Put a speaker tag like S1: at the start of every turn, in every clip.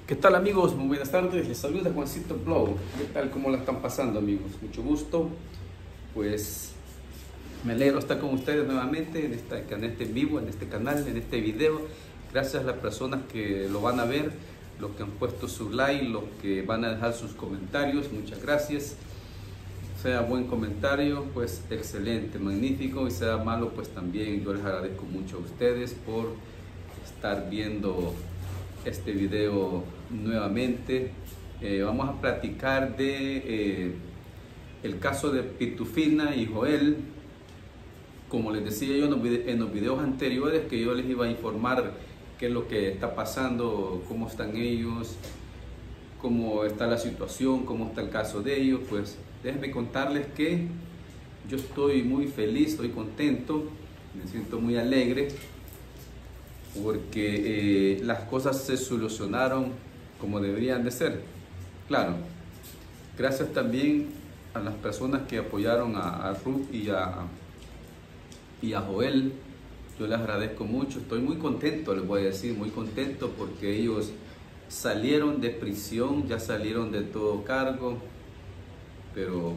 S1: ¿Qué tal, amigos? Muy buenas tardes, les saluda Juancito Blog. ¿Qué tal? ¿Cómo la están pasando, amigos? Mucho gusto. Pues me alegro estar con ustedes nuevamente en este vivo, en este canal, en este video. Gracias a las personas que lo van a ver, los que han puesto su like, los que van a dejar sus comentarios. Muchas gracias. Sea buen comentario, pues excelente, magnífico, y sea malo, pues también yo les agradezco mucho a ustedes por estar viendo este video nuevamente. Vamos a platicar de el caso de Pitufina y Joel. Como les decía yo en los videos anteriores, que yo les iba a informar qué es lo que está pasando, cómo están ellos, cómo está la situación, cómo está el caso de ellos. Pues déjenme contarles que yo estoy muy feliz, estoy contento, me siento muy alegre porque las cosas se solucionaron como deberían de ser. Claro, gracias también a las personas que apoyaron a Ruth y a Joel. Yo les agradezco mucho, estoy muy contento, les voy a decir, muy contento porque ellos salieron de prisión, ya salieron de todo cargo, pero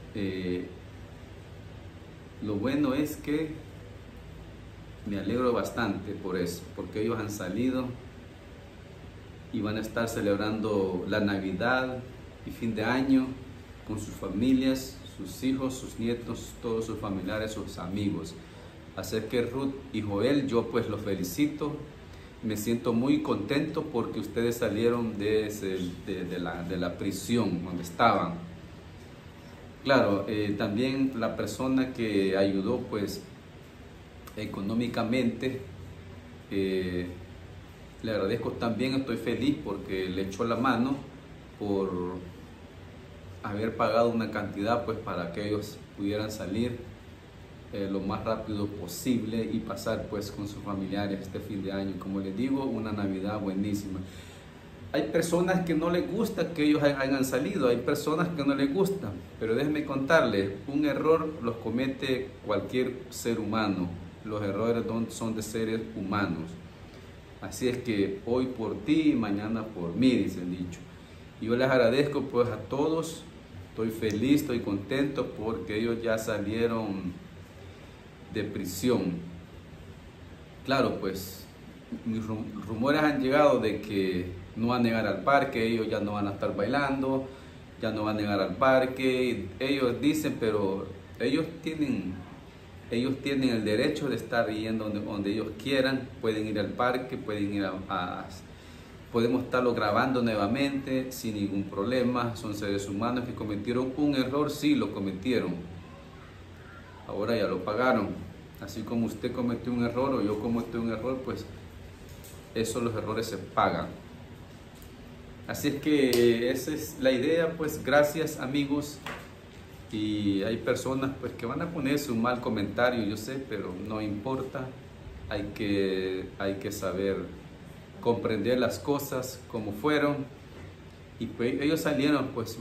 S1: lo bueno es que me alegro bastante por eso, porque ellos han salido y van a estar celebrando la Navidad y fin de año con sus familias, sus hijos, sus nietos, todos sus familiares, sus amigos. Así que Ruth y Joel, yo pues los felicito. Me siento muy contento porque ustedes salieron de la prisión donde estaban. Claro, también la persona que ayudó pues económicamente, le agradezco también, estoy feliz porque le echó la mano por haber pagado una cantidad pues para que ellos pudieran salir lo más rápido posible y pasar pues con sus familiares este fin de año. Como les digo, una Navidad buenísima. Hay personas que no les gusta que ellos hayan salido, hay personas que no les gusta, pero déjenme contarles, un error los comete cualquier ser humano. Los errores son de seres humanos. Así es que hoy por ti, mañana por mí, dice el dicho. Y yo les agradezco pues a todos. Estoy feliz, estoy contento porque ellos ya salieron de prisión. Claro, pues mis rumores han llegado de que no van a llegar al parque, ellos ya no van a estar bailando, ya no van a llegar al parque. Ellos dicen, pero ellos tienen el derecho de estar yendo donde ellos quieran. Pueden ir al parque, pueden ir podemos estarlo grabando nuevamente sin ningún problema. Son seres humanos que cometieron un error, sí lo cometieron. Ahora ya lo pagaron. Así como usted cometió un error o yo cometí un error, pues los errores se pagan. Así es que esa es la idea, pues gracias, amigos. Y hay personas pues que van a ponerse un mal comentario, yo sé, pero no importa. Hay que saber comprender las cosas como fueron. Y pues ellos salieron pues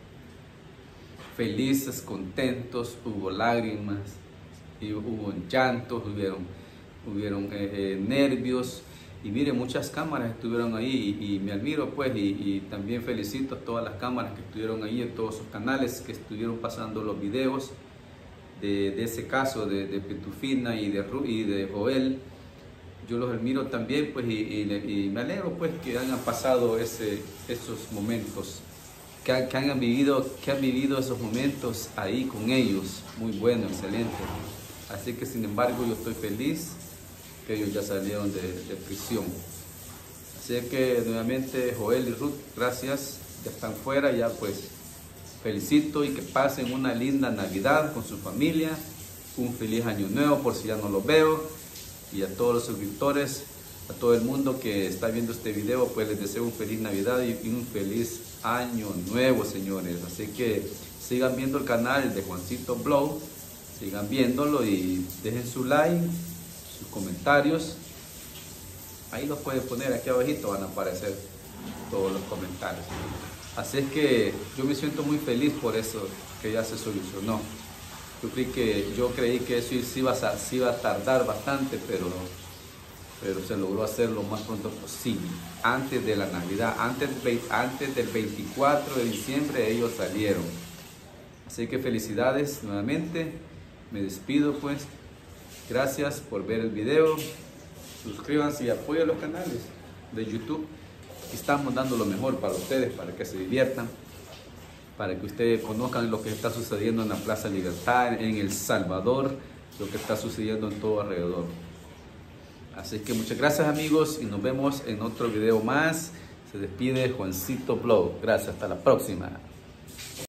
S1: felices, contentos, hubo lágrimas, y hubo llantos, hubieron nervios. Y mire, muchas cámaras estuvieron ahí y me admiro pues y también felicito a todas las cámaras que estuvieron ahí en todos sus canales, que estuvieron pasando los videos de ese caso de Pitufina y de Joel. Yo los admiro también pues y me alegro pues que hayan pasado esos momentos, que han vivido esos momentos ahí con ellos. Muy bueno, excelente. Así que sin embargo yo estoy feliz que ellos ya salieron de prisión. Así que nuevamente Joel y Ruth, gracias, ya están fuera, ya pues felicito y que pasen una linda Navidad con su familia, un feliz año nuevo por si ya no los veo, y a todos los suscriptores, a todo el mundo que está viendo este video, pues les deseo un feliz Navidad y un feliz año nuevo, señores. Así que sigan viendo el canal de Juancito Blog, sigan viéndolo y dejen su like, sus comentarios. Ahí los pueden poner, aquí abajito van a aparecer todos los comentarios. Así es que yo me siento muy feliz por eso, que ya se solucionó. Yo creí que eso sí iba a tardar bastante, pero se logró hacer lo más pronto posible, antes de la Navidad, antes del 24 de diciembre ellos salieron. Así que felicidades nuevamente, me despido pues, gracias por ver el video, suscríbanse y apoyen los canales de YouTube. Estamos dando lo mejor para ustedes, para que se diviertan, para que ustedes conozcan lo que está sucediendo en la Plaza Libertad, en El Salvador, lo que está sucediendo en todo alrededor. Así que muchas gracias amigos y nos vemos en otro video más. Se despide Juancito Blog. Gracias, hasta la próxima.